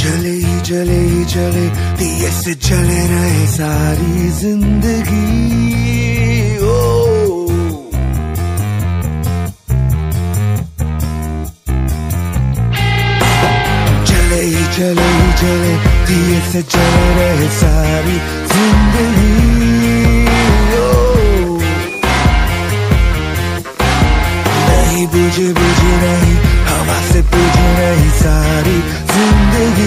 जले ही जले दिए से जले रहे सारी जिंदगी। ओ जले ही जले दिए से जले रहे सारी जिंदगी। ओ नहीं बुझे नहीं हवा से बुझे नहीं सारी जिंदगी।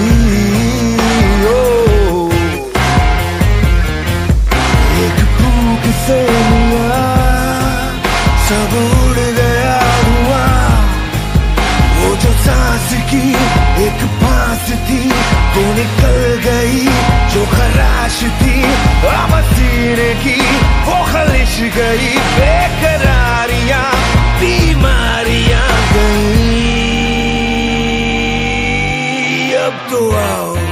एक फूंक से मिला सब उड़ गया धुआं। वो जो सांस की एक फांस थी वो निकल गई, जो खराश थी अब सीने की वो खलिश गई। बेकरारियां बीमारियां गई। अब तो आओ